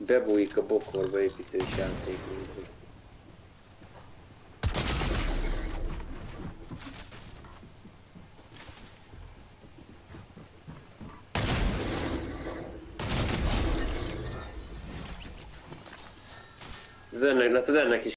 Bebújik a bokorba építős játék. Ez ennek is